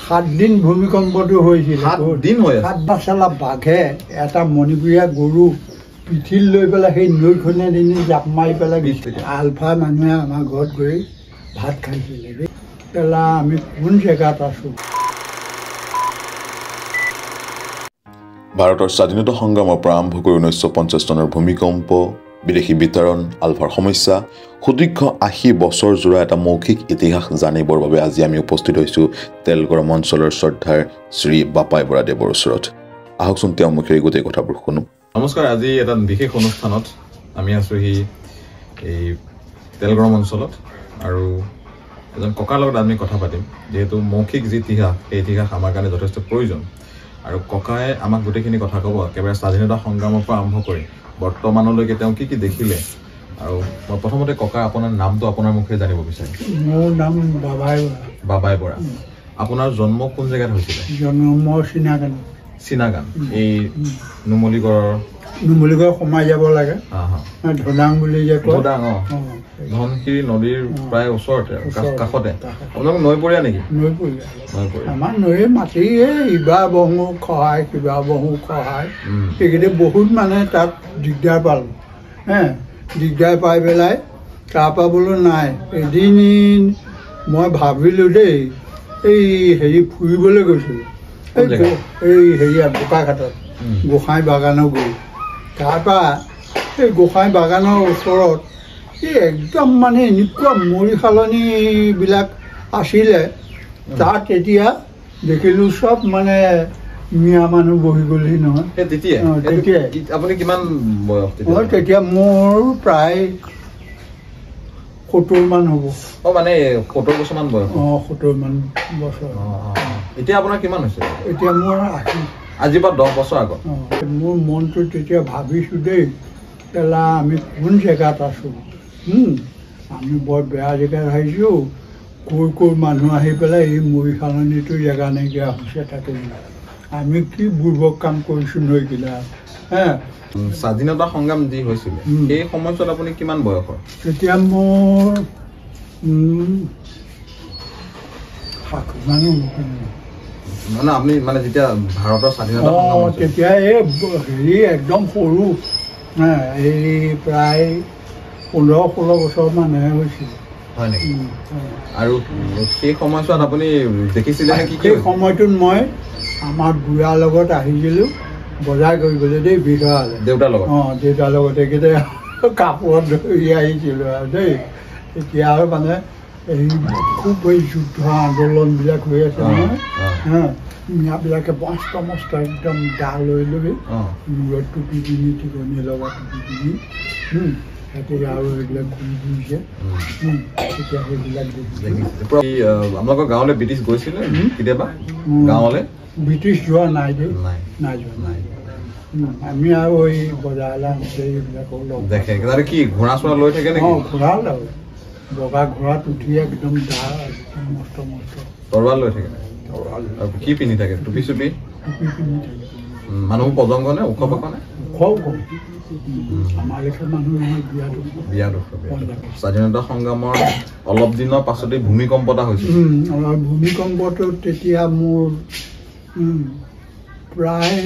7 দিন ভূমিকম্পটো হৈছিল 7 দিন হয় 7 বছলা বাঘে এটা মণিপুৰীয়া গৰু পিঠিল লৈ পেলাই সেই নৈখনে দিনি জাপ মাৰি পেলাই আলফা মানুহে আমাৰ ঘৰত গৈ ভাত খাইছিলে পেলা আমি কোন জেগাত আছোঁ ভাৰতৰ স্বাধীনতা সংগ্ৰামৰ পৰা আৰম্ভ কৰি 1950 চনৰ ভূমিকম্প বিদেশী বিতৰণ আলফাৰ সমস্যা সুদীৰ্ঘ 80 বছৰ জোৰা এটা মৌখিক ইতিহাস জানিবৰ বাবে আজি আমি উপস্থিত হৈছোঁ তেলগৰম অঞ্চলৰ শ্ৰদ্ধাৰ শ্ৰী বাপাই বৰাদেৱৰ ওচৰত আহকচোন তেওঁ মুখেৰে গোটেই কথাবোৰ শুনো নমস্কাৰ আজি এটা বিশেষ অনুষ্ঠানত আমি আছোঁ এই তেলগৰম অঞ্চলত আৰু এজন ককাৰ লগত আমি কথা পাতিম যেহেতু মৌখিক যি ইতিহাস এই ইতিহাস আমাৰ কাৰণে যথেষ্ট প্ৰয়োজন আৰু ককাই আমাক গোটেইখিনি কথা ক'ব একেবাৰে স্বাধীনতা সংগ্ৰামৰ পৰা আৰম্ভ কৰি বৰ্তমানলৈকে তেওঁ কি দেখিলে আৰু মই প্ৰথমতে ককা আপোনাৰ নামটো আপোনাৰ মুখে জানিব বিচাৰিম মোৰ নাম বাবাই বৰা আপোনাৰ জন্ম কোন জেগাত হৈছিলে জন্ম চিনাগান এই নুমলীগড় সোমাই যাব লাগে ধোদাং বুলি যে কয় ধনশিৰি নদীৰ প্ৰায় ওচৰতে কাষতে আপোনালোক নৈপৰীয়া নেকি নৈপৰীয়া আমাৰ নৈয়ে মাটি ইবাৰ বহু খহায় কিবা বহু খহায় সেইকেইটা বহুত মানে তাত দিগদাৰ পালোঁ দিগদাৰ পাই পেলাই তাৰপৰা বোলো নাই এদিন মই ভাবিলোঁ দেই এই হেৰি ফুৰিবলৈ গৈছিলোঁ এই হেৰিয়া বোকাঘাটত গোসাঁই বাগানৰ গৈ তাৰপৰা এই গোসাঁই বাগানৰ ওচৰত এই একদম মানে এনেকুৱা মৰি সালনীবিলাক আছিলে তাত এতিয়া দেখিলোঁ চব মানে মিয়া মানুহ বহি গ'লহি নহয় তেতিয়াই আপুনি কিমান বয়স তেতিয়া মোৰ প্ৰায় 70 মান হ'ব মানে 70 বছৰমান বয়স 70 মান বছৰ এতিয়া আপোনাৰ কিমান হৈছে এতিয়া মোৰ 80 আজিৰ পৰা 10 বছৰ আগত মোৰ মনটো তেতিয়া ভাবিছোঁ দেই পেলা আমি কোন জেগাত আছোঁ আমি বৰ বেয়া জেগাত আহিছোঁ কৈ মানুহ আহি পেলাই এই মৰি সালনীটো জেগা নাইকিয়া হৈছে তাকে আমি কি বুৰ্বক কাম কৰিছোঁ নৈকিলা স্বাধীনতা সংগ্ৰাম যি হৈছিলে সেই সময়ছোৱাত আপুনি কিমান বয়সৰ তেতিয়া মোৰ মানে আপুনি মানে যেতিয়া ভাৰতৰ স্বাধীনতা তেতিয়া এই হেৰি একদম সৰু এই প্ৰায় 15-16 বছৰ মানহে হৈছিল হয় নেকি আৰু সেই সময়ছোৱাত আপুনি দেখিছিলে কি সেই সময়টোত মই আমাৰ বুঢ়াৰ লগত আহিছিলোঁ বজাৰ কৰিবলৈ দেই বিধৰালে দেউতাৰ লগত দেউতাৰ লগত এইকেইটা কাপোৰত ধৰি আহিছিলোঁ আৰু দেই তেতিয়া আৰু মানে এই খুব এই যুদ্ধ আন্দোলনবিলাক হৈ আছে নহয় মিয়াবিলাকে মস্ত একদম দা লৈ লৈ মূৰত টুপি পিন্ধি টিকনিৰ লগত টুপি পিন্ধি সিহঁতে আৰু এইবিলাক ঘূৰি ফুৰিছে তেতিয়া সেইবিলাক আপোনালোকৰ গাঁৱলৈ ব্ৰিটিছ গৈছিলে কেতিয়াবা গাঁৱলৈ ব্ৰিটিছ যোৱা নাই দেই নাই যোৱা আমি আৰু এই বজাৰলৈ আহোঁতে এইবিলাকক লগ দেখে কি ঘোঁৰা চোৰা লৈ থাকে নেকি ঘোঁৰা লয় বগা ঘোঁৰাত উঠি একদম দা মস্ত তৰোৱাল লৈ থাকে কি পিন্ধি থাকে টুপি চুপি পিন্ধি থাকে মানুহ পজংগ নে ওখ পাখ নে আমাৰ লেখীয়া মানুহ বিয়াত স্বাধীনতা সংগ্ৰামৰ অলপ দিনৰ পাছতেই ভূমিকম্প এটা হৈছিল ভূমিকম্পটো তেতিয়া মোৰ প্ৰায়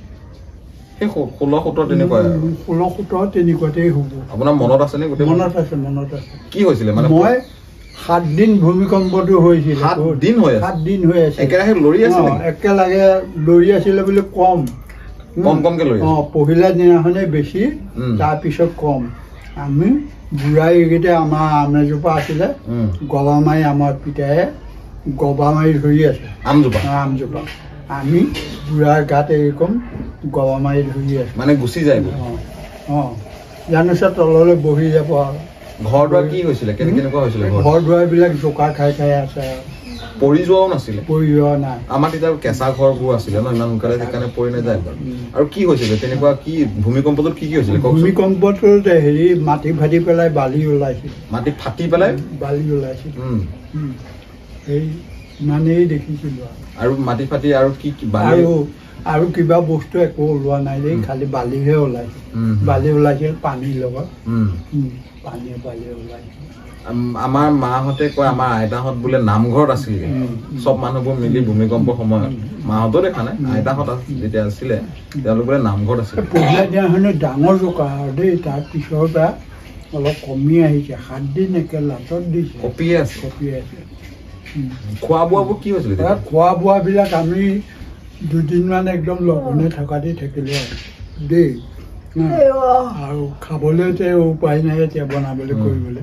16-17 তেনেকুৱা 16-17 তেনেকুৱাতেই হ'ব আপোনাৰ মনত আছে নে মনত আছে কি হৈছিলে মানে মই 7 দিন ভূমিকম্পটো হৈছিল 7 দিন হৈ আছে একেৰাহে লৰি আছিলে বুলি কমকে লৰি পহিলা দিনাখনে বেছি তাৰপিছত কম আমি বুঢ়াই এইকেইটা আমাৰ আমজোপা আছিলে গবা মাৰি আমাৰ পিতায়ে গবা মাৰি ধৰি আছে আমজোপা আমি বুঢ়াৰ গাত এইকম গবা মাৰি ধৰি আছো মানে গুচি যায় জানোচা তললৈ বহি যাব আৰু ঘৰ দুৱাৰ কি হৈছিলে কেনেকুৱা হৈছিলে ঘৰ দুৱাৰবিলাক জোকা খাই আছে পৰি যোৱাও নাছিলে পৰি যোৱা নাই আমাৰ তেতিয়া কেঁচা ঘৰবোৰ আছিলে ন ইমান সোনকালে সেইকাৰণে পৰি নাযায় আৰু কি হৈছিলে তেনেকুৱা কি ভূমিকম্পটোত কি হৈছিলে ভূমিকম্পটোত হেৰি মাটি ফাটি পেলাই বালি ওলাইছিল বালি ওলাইছিল সেই ইমানেই দেখিছিলোঁ আৰু মাটি ফাটি আৰু কি আৰু কিবা বস্তু একো ওলোৱা নাই দেই খালি বালিহে ওলাইছিল বালি ওলাইছিল পানীৰ লগত বালি ওলাইছিল আমাৰ মাহঁতে কয় আমাৰ আইতাহঁত বোলে নামঘৰত আছিল সব মানুহবোৰ মিলি ভূমিকম্পৰ সময়ত মাহঁতো দেখা নাই আইতাহঁত যেতিয়া আছিলে তেওঁলোক বোলে নামঘৰত আছিল পহিলা দিনাখনে ডাঙৰ জোকা আৰু দেই তাৰ পিছৰ পৰা অলপ কমি আহিছে 7 দিন একে লাটত দিছে কপিয়ে আছে খোৱা বোৱাবোৰ কি হৈছিল খোৱা বোৱাবিলাক আমি 2 দিনমান একদম লঘোণে থকাতে থাকিলে দেই আৰু খাবলৈ উপায় নাই এতিয়া বনাবলৈ কৰিবলৈ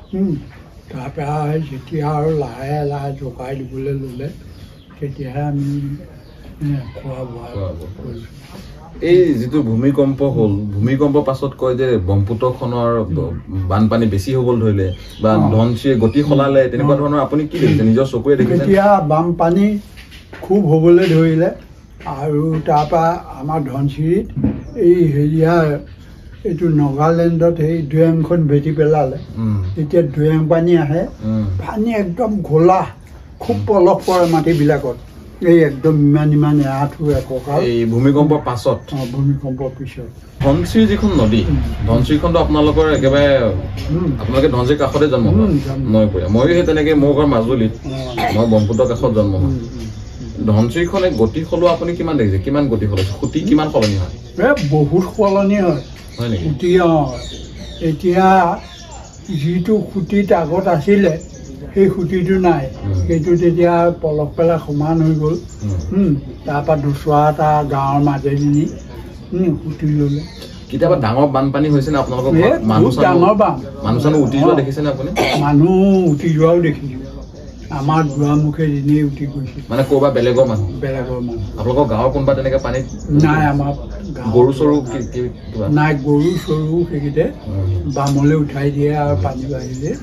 তাৰপৰা যেতিয়া আৰু লাহে লাহে জোকাই দিবলৈ ল'লে তেতিয়াহে আমি খোৱা বোৱা কৰিছোঁ এই যিটো ভূমিকম্প হ'ল ভূমিকম্পৰ পাছত কয় যে ব্ৰহ্মপুত্ৰখনৰ বানপানী বেছি হ'বলৈ ধৰিলে বা ধনশিৰিয়ে গতি সলালে তেনেকুৱা ধৰণৰ আপুনি কি দেখিছে নিজৰ চকুৰে দেখিছে এতিয়া বানপানী খুব হ'বলৈ ধৰিলে আৰু তাৰপৰা আমাৰ ধনশিৰিত এই হেৰিয়াৰ এইটো নাগালেণ্ডত সেই দৈয়াংখন ভেটি পেলালে তেতিয়া দৈয়াং পানী আহে পানী একদম ঘোলা খুব পলস পৰে মাটিবিলাকত এই একদম ইমান আঁঠু একঁকাল এই ভূমিকম্পৰ পাছত ভূমিকম্পৰ পিছত ধনশিৰি যিখন নদী ধনশিৰিখনতো আপোনালোকৰ একেবাৰে আপোনালোকে ধনশিৰিৰ কাষতে জন্ম নৈ পৰে ময়ো সেই তেনেকৈ মোৰ ঘৰ মাজুলীত মই ব্ৰহ্মপুত্ৰৰ কাষত জন্ম হয় ধনশিৰিখনে গতি সলোৱা আপুনি কিমান দেখিছে কিমান গতি সলাইছে খুঁটি কিমান সলনি হয় বহুত সলনি হয় খুঁটি এতিয়া যিটো খুঁটিত আগত আছিলে সেই খুঁটিটো নাই সেইটো তেতিয়া পলস পেলাই সমান হৈ গ'ল তাৰপৰা দুচৰা এটা গাঁৱৰ মাজেদি নি খুঁটি ল'লে কেতিয়াবা ডাঙৰ বানপানী হৈছে নে আপোনালোকৰ ডাঙৰ বান মানুহ উটি যোৱা দেখিছেনে আপুনি মানুহ উটি যোৱাও দেখিছোঁ আমাৰ দুৱাৰমুখে এনেই উঠি গৈছে মানে ক'ৰবাত বেলেগৰ মানুহ আপোনালোকৰ গাঁৱৰ কোনোবা তেনেকৈ পানীত নাই আমাৰ গৰু চৰু নাই গৰু চৰু সেইকেইটা বামলৈ উঠাই দিয়ে আৰু পানী বাঢ়িলে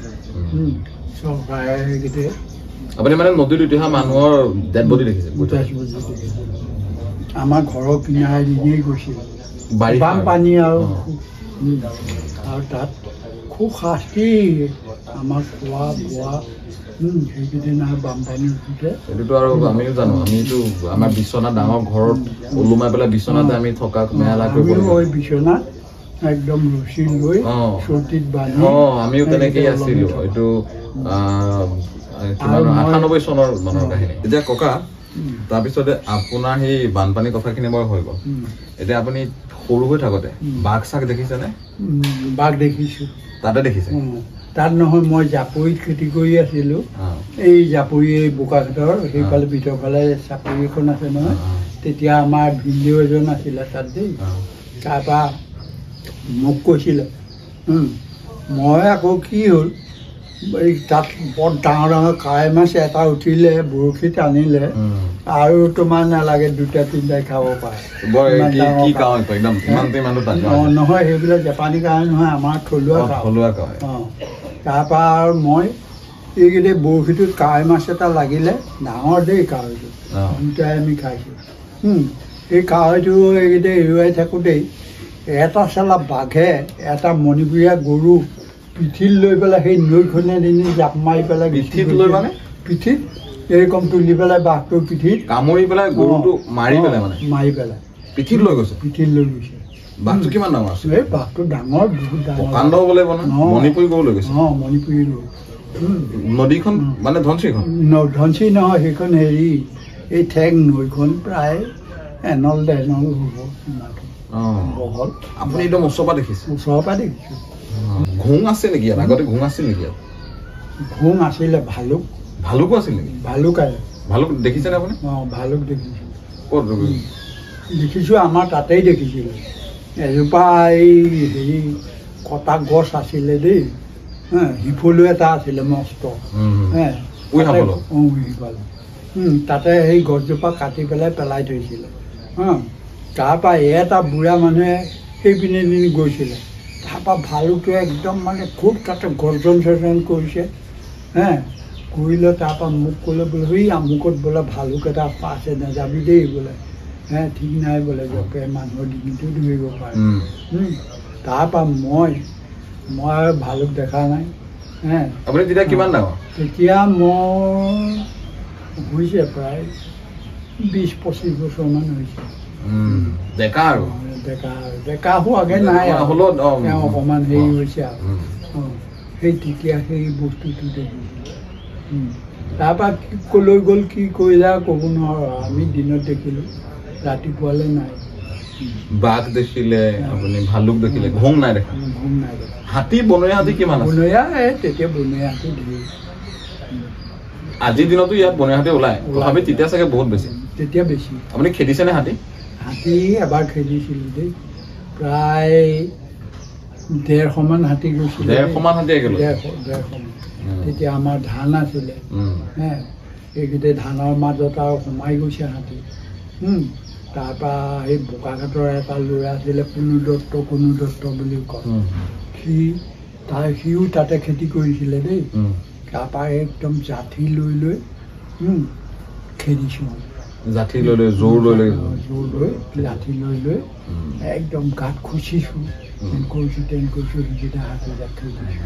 চৰকাৰে সেইকেইটা আপুনি মানে নদীত উঠি অহা মানুহৰ ডেড বডি দেখিছে আমাৰ ঘৰৰ কিনাৰে এনেই গৈছিল বানপানী আৰু তাত খুব শাস্তি আমাৰ খোৱা বোৱা সেইকেইদিন আৰু বানপানী উঠোঁতে এইটোতো আৰু আমিও জানো আমিতো আমাৰ বিচনা ডাঙৰ ঘৰত ওলোমাই পেলাই বিচনাতে আমি থকা মেলা কৰিব বিচনাত একদম ৰছী লৈ চকীত বান্ধি আমিও তেনেকেই আছিলো এইটো 98 চনৰ মনৰ কাহিনী এতিয়া ককা তাৰপিছতে আপোনাৰ সেই বানপানীৰ কথাখিনি বাৰু হৈ গ'ল এতিয়া আপুনি সৰু হৈ থাকোঁতে বাঘ চাঘ দেখিছেনে বাঘ দেখিছোঁ তাতে দেখিছে তাত নহয় মই জাপৰিত খেতি কৰি আছিলোঁ এই জাপৰি এই বোকাঘাটৰ সেইফালে ভিতৰফালে চাপৰি এখন আছে নহয় তেতিয়া আমাৰ ভিনদেউ এজন আছিলে তাত দেই তাৰপৰা মোক কৈছিলে মই আকৌ কি হ'ল এই তাত বৰ ডাঙৰ ডাঙৰ কাৱৈ মাছ এটা উঠিলে বৰশী টানিলে আৰু তোমাৰ নালাগে 2-3টাই খাব পাৰে নহয় সেইবিলাক জাপানী কাৱৈ নহয় আমাৰ থলুৱা কাৱৈ তাৰপৰা আৰু মই এইকেইটা বৰশীটোত কাৱৈ মাছ এটা লাগিলে ডাঙৰ দেই কাৱৈটো 2টাই আমি খাইছোঁ সেই কাৱৈটো এইকেইটা এৰুৱাই থাকোঁতেই এটা চালা বাঘে এটা মণিপুৰীয়া গৰু পিঠিত লৈ পেলাই সেই নৈখনে দিনি জাপ মাৰি পেলাই পিঠিত লৈ মানে পিঠিত এইকম তুলি পেলাই বাঘটোৰ পিঠিত কামুৰি পেলাই গৰুটো মাৰি পেলাই পিঠিত লৈ গৈছে বাঘটো কিমান ডাঙৰ আছে এই বাঘটো ডাঙৰ বহুত ডাঙৰ কাণ্ড হ'বলৈ মণিপুৰী গৰু লৈ গৈছে মণিপুৰী গৰু নদীখন মানে ধনশিৰিখন ধনশিৰি নহয় সেইখন হেৰি এই ঠেং নৈখন প্ৰায় এনল ডেৰনল হ'ব বহল আপুনি একদম ওচৰৰ পৰা দেখিছে ওচৰৰ পৰা দেখিছোঁ ঘোং আছে নেকি ইয়াত আগতে ঘোং আছিল নেকি ইয়াত ঘোং আছিলে ভালুকো আছিল নেকি ভালুক দেখিছেনে আপুনি ভালুক দেখিছোঁ ক'ত দেখিছোঁ আমাৰ তাতেই দেখিছিলোঁ এজোপা এই হেৰি কটা গছ আছিলে দেই সিফালেও এটা আছিলে মস্ত তাতে সেই গছজোপা কাটি পেলাই থৈছিলে তাৰপৰা এটা বুঢ়া মানুহে সেইপিনে নি গৈছিলে তাৰপৰা ভালুকে একদম মানে খুব তাতে গৰ্জন চৰ্জন কৰিছে কৰিলে তাৰপৰা মোক ক'লে বোলে সেই আমুকত বোলে ভালুক এটা আছে নাযাবি দেই বোলে ঠিক নাই বোলে জকে মানুহৰ ডিঙিটো ধৰিব পাৰে তাৰপৰা মই ভালুক দেখা নাই আপুনি তেতিয়া কিমান ডাঙৰ তেতিয়া মই হৈছে প্ৰায় 20-25 বছৰমান হৈছে ডেকা আৰু ডেকা হোৱাগে নাই অকণমান হেৰি হৈছে আৰু সেই তেতিয়া সেই বস্তুটো দেখিছিলোঁ তাৰপৰা ক'লৈ গ'ল কি কৰিলে ক'ব নোৱাৰোঁ আমি দিনত দেখিলোঁ ৰাতিপুৱালৈ নাই বাঘ দেখিলে আপুনি ভালুক দেখিলে ঘোং নাই দেখা হাতী বনৰীয়া হাতী কিমান আছে বনৰীয়া তেতিয়া বনৰীয়া হাতী ধেৰ আজিৰ দিনতো ইয়াত বনৰীয়া হাতী ওলায় তথাপি তেতিয়া চাগে বহুত বেছি তেতিয়া বেছি আপুনি খেদিছেনে হাতী হাতী এবাৰ খেদিছিলোঁ দেই প্ৰায় 150মান হাতী গৈছিলে 150মান হাতী একেলগে 150 তেতিয়া আমাৰ ধান আছিলে এইকেইটা ধানৰ মাজত আৰু সোমাই গৈছে হাতী তাৰপৰা সেই বোকাঘাটৰ এটা ল'ৰা আছিলে কোনো দত্ত বুলি কয় সিও তাতে খেতি কৰিছিলে দেই তাৰপৰা একদম জাঠি লৈ খেদিছোঁ জাঠি লৈ জোৰ লৈ লাঠি লৈ একদম গাত খুচিছোঁ তেন কৰিছোঁ সেইকেইটা হাতী জাঠি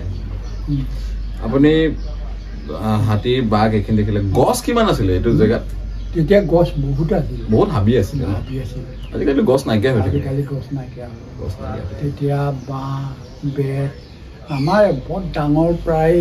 আপুনি হাতী বাঘ এইখিনি দেখিলে গছ কিমান আছিলে এইটো জেগাত তেতিয়া গছ বহুত আছিলে বহুত হাবি আছিলে আজিকালি গছ নাইকিয়া হৈ আজিকালি গছ নাইকিয়া তেতিয়া বাঁহ বেত আমাৰ বৰ ডাঙৰ প্ৰায়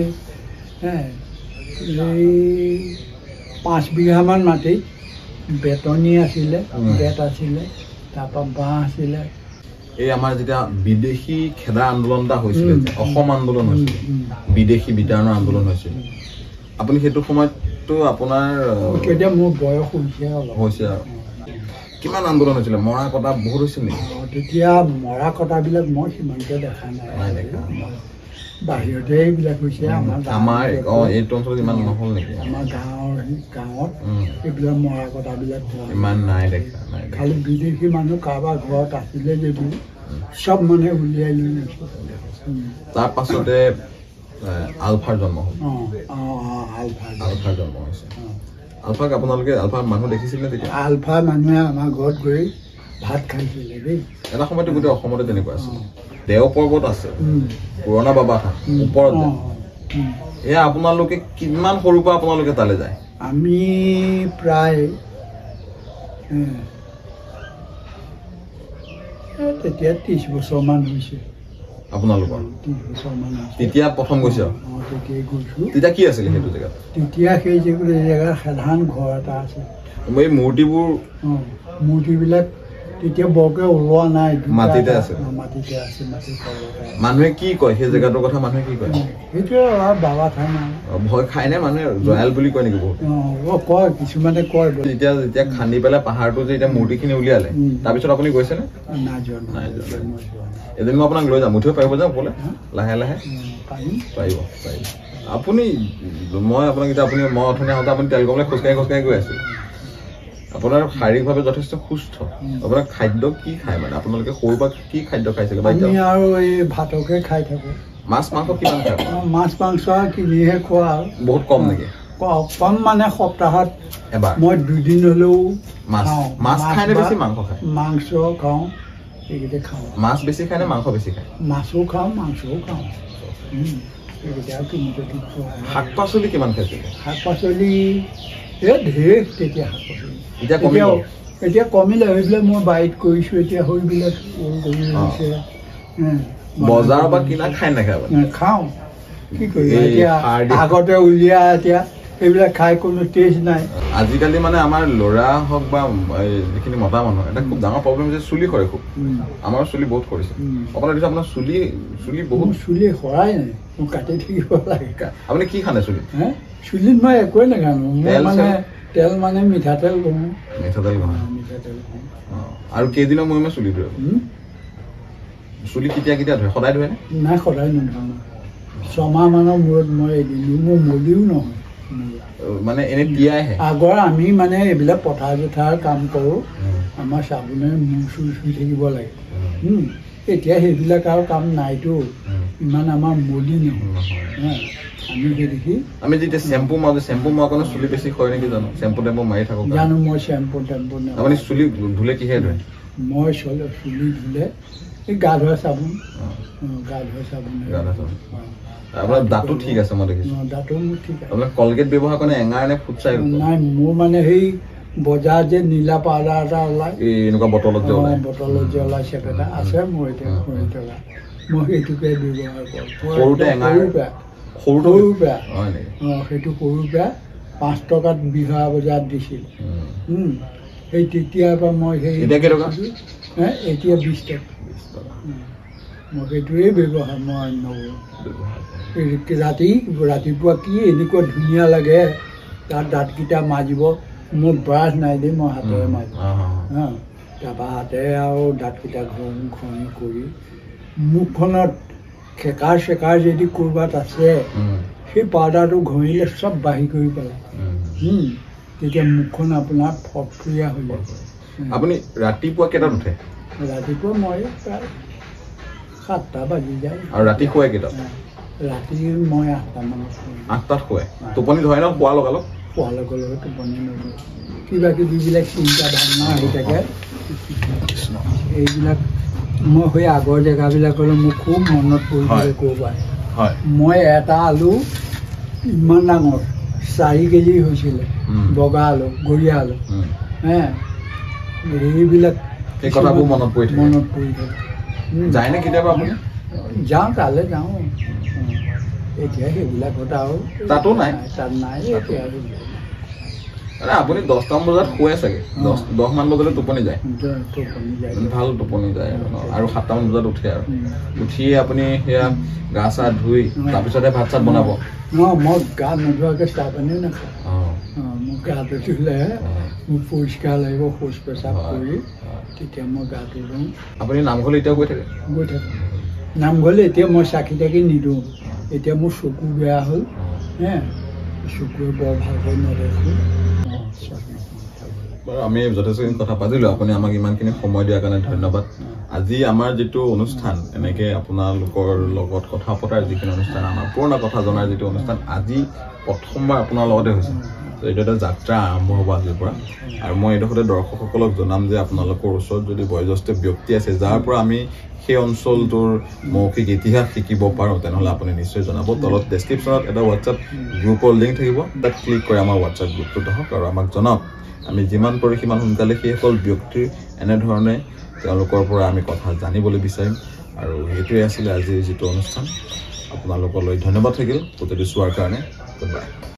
এই 5 বিঘামান মাটি বেতনি আছিলে বেত আছিলে তাৰপৰা বাঁহ আছিলে এই আমাৰ যেতিয়া বিদেশী খেদা আন্দোলন এটা হৈছিলে অসম আন্দোলন হৈছিল বিদেশী বিতাৰণৰ আন্দোলন হৈছিল আপুনি সেইটো সময়ততো আপোনাৰ তেতিয়া মোৰ বয়স হৈছে আৰু কিমান আন্দোলন হৈছিলে মৰা কটা বহুত হৈছিল নেকি তেতিয়া মৰা কটাবিলাক মই সিমানকৈ দেখা নাই বাহিৰতে এইবিলাক হৈছে আমাৰ এইটো অঞ্চলত ইমান নহ'ল নেকি আমাৰ গাঁৱত এইবিলাক মৰা কটাবিলাক ইমান নাই দেখা খালি বিদেশী মানুহ কাৰোবাৰ ঘৰত আছিলে যদিও চব মানে উলিয়াই লৈ গৈছে তাৰ পাছতে আলফাৰ জন্ম হ'ল আলফাৰ জন্ম হৈছে আলফাক আপোনালোকে আলফাৰ মানুহ দেখিছিলে তেতিয়া আলফা মানুহে আমাৰ ঘৰত গৈ ভাত খাইছিলে দেই এটা সময়তো গোটেই অসমতে তেনেকুৱা আছিল দেও পৰ্বত আছে পুৰণা বাবা থান ওপৰত এয়া আপোনালোকে কিমান সৰুৰ পৰা আপোনালোকে তালৈ যায় আমি প্ৰায় তেতিয়া 30 বছৰমান হৈছে আপোনালোকৰ 30 বছৰমান তেতিয়া প্ৰথম গৈছে তেতিয়াই গৈছোঁ তেতিয়া কি আছিলে সেইটো জেগাত তেতিয়া সেই যিকোনো জেগাত সাধাৰণ ঘৰ এটা আছে এই মূৰ্তিবিলাক তেতিয়া বৰকৈ ওলোৱা নাই মাটিতে আছে মানুহে কি কয় সেই জেগাটোৰ কথা মানুহে কি কয় সেইটোৱে বাবা ঠাই নাই ভয় খাই নে মানুহে জয়াল বুলি কয় নেকি বহুত কয় কিছুমানে কয় এতিয়া যেতিয়া খান্দি পেলাই পাহাৰটো যে এতিয়া মূৰ্তিখিনি উলিয়ালে তাৰপিছত আপুনি গৈছেনে নাই যোৱা এদিন মই আপোনাক লৈ যাম উঠিব পাৰিব যে ওপৰলৈ লাহে লাহে পাৰিব আপুনি মই আপোনাক এতিয়া মই অথনি আহোঁতে আপুনি তেলকমলৈ খোজকাঢ়ি গৈ আছিল আপোনাৰ শাৰীৰিকভাৱে যথেষ্ট সুস্থ আপোনাৰ খাদ্য কি খায় মানে আপোনালোকে সৰুৰ পৰা কি খাদ্য খাইছিলে আমি আৰু এই ভাতকে খাই থাকোঁ মাছ মাংস কিমান খায় মাছ মাংস কিনিহে খোৱা বহুত কম নেকি কম মানে সপ্তাহত এবাৰ মই 2 দিন হ'লেও মাছ খায় নে বেছি মাংস খায় মাংস খাওঁ এইকেইটা খাওঁ মাছ বেছি খায় নে মাংস বেছি খায় মাছো খাওঁ মাংসও খাওঁ এইকেইটা কিনিতে ঠিক খোৱা শাক পাচলি কিমান খাইছিলে শাক পাচলি ঢেৰ তেতিয়া শাক পাচলি এতিয়া কমিলে সেইবিলাক মই বাৰীত কৰিছোঁ এতিয়া সেইবিলাক বজাৰৰ পৰা কিনা খাই নাখায় খাওঁ কি কৰিম এতিয়া আগতে উলিয়াই এতিয়া এইবিলাক খাই কোনো টেষ্ট নাই আজিকালি মানে আমাৰ ল'ৰা হওক বা যিখিনি মতা মানুহ এটা খুব ডাঙৰ প্ৰব্লেম হৈছে চুলি সৰে খুব আমাৰ চুলি বহুত সৰিছে আপোনাৰ দিছে আপোনাৰ চুলি বহুত চুলি সৰাই নাই মোক কাটি থাকিব লাগে আপুনি কি খানে চুলি চুলিত মই একোৱে নাখানো মানে তেল মানে মিঠাতেল ঘঁহো আৰু কেইদিনৰ মূৰে মূৰে চুলি ধৰে চুলি কেতিয়া ধৰে সদায় ধৰে নাই সদায় নধৰো 6 মাহ মানৰ মূৰত মই এদিন মোৰ মলিও নহয় মানে এনে তিয়াইহে আগৰ আমি মানে এইবিলাক পথাৰ জোথাৰ কাম কৰোঁ আমাৰ চাবোনে মূৰ চুৰ চুই থাকিব লাগে এতিয়া সেইবিলাক আৰু কাম নাইতো ইমান আমাৰ মলি নহয় আমি যেতিয়া চেম্পু মাৰোঁ কাৰণে চুলি বেছি হয় নেকি জানো চেম্পু টেম্পু মাৰি থাকোঁ জানো মই চেম্পু টেম্পু আপুনি চুলি ধুলে কিহে ধৰে মই চুলি ধুলে এই গা ধোৱা চাবোন আপোনাৰ দাঁতো ঠিক আছে মই দেখিছোঁ দাঁতো মোৰ ঠিক আছে আপোনাৰ কলগেট ব্যৱহাৰ কৰে এঙাৰ নে ফুটছাই নাই মোৰ মানে সেই বজাৰত যে নীলা পাউডাৰ এটা ওলায় এনেকুৱা বটলত যে ওলাইছে এটা আছে মোৰ এতিয়া মই সেইটোকে ব্যৱহাৰ কৰোঁ সৰুতে এঙাৰ সৰুপৰা সেইটো সৰুপৰা 5 টকাত বিঘা বজাৰত দিছিল সেই তেতিয়াৰ পৰা মই সেই এতিয়া 20 টকা মই সেইটোৱে ব্যৱহাৰ মই অন্য ৰাতিপুৱা কি এনেকুৱা ধুনীয়া লাগে তাৰ দাঁতকেইটা মাজিব মোৰ ব্ৰাছ নাই দেই মই হাতেৰে মাজোঁ তাৰপৰা হাতেৰে আৰু দাঁতকেইটা ঘঁহি কৰি মুখখনত খেকাৰ চেকাৰ যদি ক'ৰবাত আছে সেই পাউডাৰটো ঘঁহিলে চব বাঢ়ি কৰি পেলায় তেতিয়া মুখখন আপোনাৰ ফটফৰীয়া হৈ যায় আপুনি ৰাতিপুৱা কেইটাত উঠে ৰাতিপুৱা মই প্ৰায় 7টা বাজি যায় আৰু ৰাতি শুৱে কেইটাত ৰাতি মই 8টামানত 8টাত শুৱে টোপনি ধৰে ন শোৱাৰ লগালগ টোপনি নধৰে কিবা কিবিবিলাক চিন্তা ভাৱনা আহি থাকে এইবিলাক মই সেই আগৰ জেগাবিলাকলৈ মোক খুব মনত পৰিবলৈ ক'ৰবাত মই এটা আলু ইমান ডাঙৰ 4 কেজি হৈছিলে বগা আলু গৰীয়া আলু এইবিলাক সেই কথাবোৰ মনত পৰি থাকে যায়নে কেতিয়াবা আপুনি যাওঁ তালৈ যাওঁ এতিয়া সেইবিলাক কথা আৰু তাতো নাই তাত নাই এতিয়া আপুনি 10টামান বজাত শুৱে চাগে 10 মান বজালৈ টোপনি যায় ভাল টোপনি যায় আৰু 7টামান বজাত উঠে আৰু উঠিয়ে আপুনি সেয়া গা চা ধুই তাৰপিছতে ভাত চাত বনাব মই গা নোধোৱাকৈ চাহ পানীও নাখাওঁ মোক গাটো ধুলেহে মোক পৰিষ্কাৰ লাগিব শৌচ পেচাব কৰি তেতিয়া মই গাটো ধুওঁ আপুনি নামঘৰলৈ এতিয়াও গৈ থাকোঁ নামঘৰলৈ এতিয়া মই চাকি তাকি নিদিওঁ এতিয়া মোৰ চকু বেয়া হ'ল চকুৱে বৰ ভালকৈ নেদেখোঁ বাৰু আমি যথেষ্টখিনি কথা পাতিলোঁ আপুনি আমাক ইমানখিনি সময় দিয়াৰ কাৰণে ধন্যবাদ আজি আমাৰ যিটো অনুষ্ঠান এনেকৈ আপোনালোকৰ লগত কথা পতাৰ যিখিনি অনুষ্ঠান আমাৰ পুৰণা কথা জনাৰ যিটো অনুষ্ঠান আজি প্ৰথমবাৰ আপোনাৰ লগতে হৈছে তো এইটো এটা যাত্ৰা আৰম্ভ হ'ব আজিৰ পৰা আৰু মই এইডোখৰতে দৰ্শকসকলক জনাম যে আপোনালোকৰ ওচৰত যদি বয়োজ্যেষ্ঠ ব্যক্তি আছে যাৰ পৰা আমি সেই অঞ্চলটোৰ মৌখিক ইতিহাস শিকিব পাৰোঁ তেনেহ'লে আপুনি নিশ্চয় জনাব তলত ডেছক্ৰিপশ্যনত এটা হোৱাটছআপ গ্ৰুপৰ লিংক থাকিব তাত ক্লিক কৰি আমাৰ হোৱাটছআপ গ্ৰুপটোত আহক আৰু আমাক জনাওক আমি যিমান পাৰোঁ সিমান সোনকালে সেইসকল ব্যক্তিৰ এনেধৰণে তেওঁলোকৰ পৰা আমি কথা জানিবলৈ বিচাৰিম আৰু সেইটোৱে আছিলে আজিৰ যিটো অনুষ্ঠান আপোনালোকলৈ ধন্যবাদ থাকিল গোটেইটো চোৱাৰ কাৰণে গুড বাই